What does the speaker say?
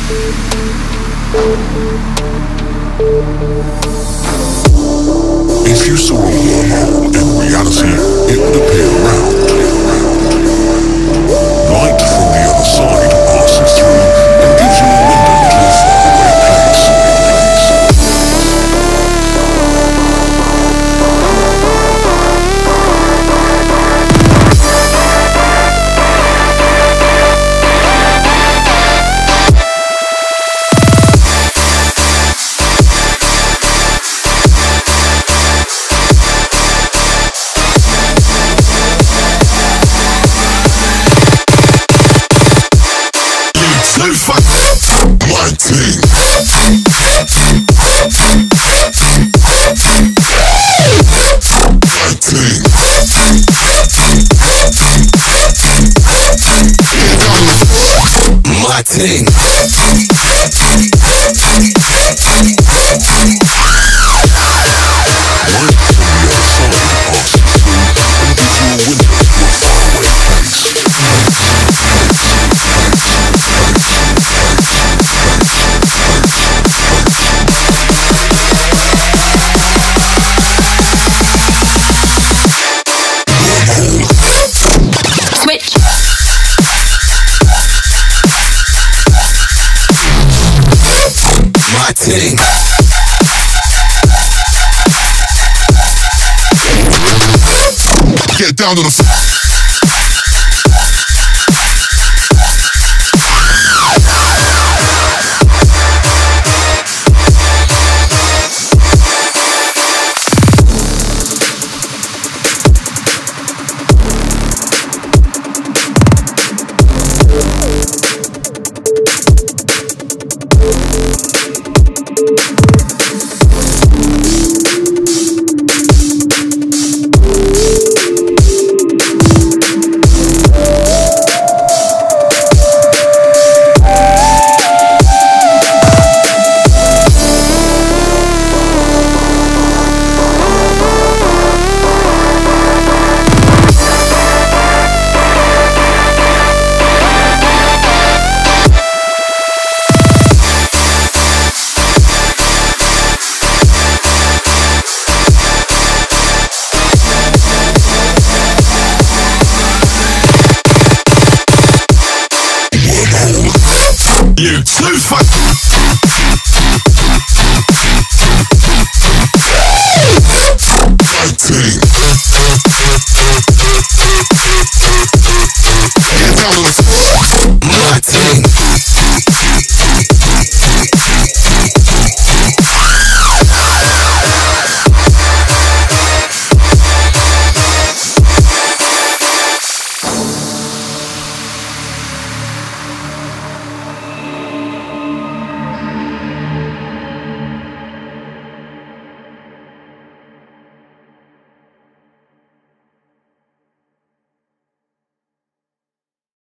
If you saw a wormhole in reality, it would appear round. Light from the other side passes through and gives you a window to a faraway place. My team. My team. Switch. My team. Get down to the You too fuck. My team. Get down on the